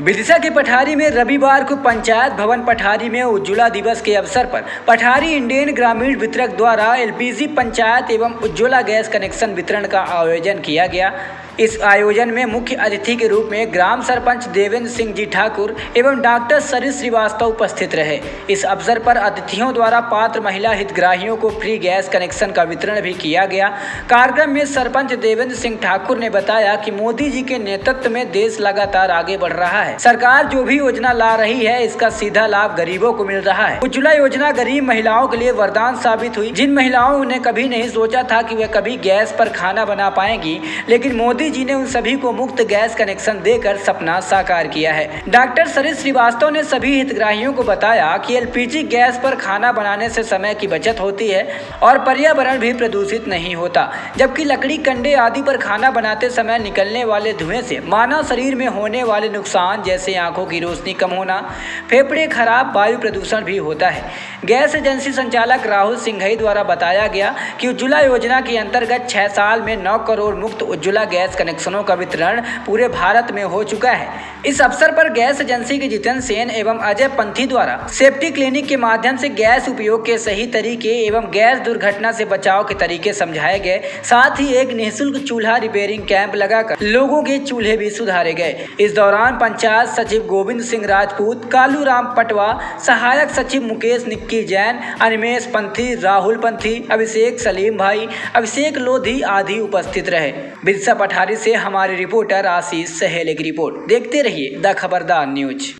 विदिशा के पठारी में रविवार को पंचायत भवन पठारी में उज्ज्वला दिवस के अवसर पर पठारी इंडियन ग्रामीण वितरक द्वारा एलपीजी पंचायत एवं उज्ज्वला गैस कनेक्शन वितरण का आयोजन किया गया। इस आयोजन में मुख्य अतिथि के रूप में ग्राम सरपंच देवेंद्र सिंह जी ठाकुर एवं डॉक्टर सरिस श्रीवास्तव उपस्थित रहे। इस अवसर पर अतिथियों द्वारा पात्र महिला हितग्राहियों को फ्री गैस कनेक्शन का वितरण भी किया गया। कार्यक्रम में सरपंच देवेंद्र सिंह ठाकुर ने बताया कि मोदी जी के नेतृत्व में देश लगातार आगे बढ़ रहा है। सरकार जो भी योजना ला रही है इसका सीधा लाभ गरीबों को मिल रहा है। उज्ज्वला योजना गरीब महिलाओं के लिए वरदान साबित हुई। जिन महिलाओं ने कभी नहीं सोचा था कि वे कभी गैस पर खाना बना पाएंगी, लेकिन मोदी जी ने उन सभी को मुफ्त गैस कनेक्शन देकर सपना साकार किया है। डॉक्टर सरिस श्रीवास्तव ने सभी हितग्राहियों को बताया कि एलपीजी गैस पर खाना बनाने से समय की बचत होती है और पर्यावरण भी प्रदूषित नहीं होता, जबकि लकड़ी कंडे आदि पर खाना बनाते समय निकलने वाले धुएं से मानव शरीर में होने वाले नुकसान जैसे आंखों की रोशनी कम होना, फेफड़े खराब, वायु प्रदूषण भी होता है। गैस एजेंसी संचालक राहुल सिंघई द्वारा बताया गया कि उज्ज्वला योजना के अंतर्गत 6 साल में 9 करोड़ मुफ्त उज्ज्वला गैस कनेक्शनों का वितरण पूरे भारत में हो चुका है। इस अवसर पर गैस एजेंसी के जितेंद्र सेन एवं अजय पंथी द्वारा सेफ्टी क्लिनिक के माध्यम से गैस उपयोग के सही तरीके एवं गैस दुर्घटना से बचाव के तरीके समझाए गए। साथ ही एक निःशुल्क चूल्हा रिपेयरिंग कैंप लगाकर लोगों के चूल्हे भी सुधारे गए। इस दौरान पंचायत सचिव गोविंद सिंह राजपूत, कालू राम पटवा, सहायक सचिव मुकेश निक्की जैन, अनिमेश पंथी, राहुल पंथी, अभिषेक सलीम भाई, अभिषेक लोधी आदि उपस्थित रहे। विदिशा पठारी से हमारे रिपोर्टर आशीष सहेले की रिपोर्ट। देखते रहिए द खबरदार न्यूज।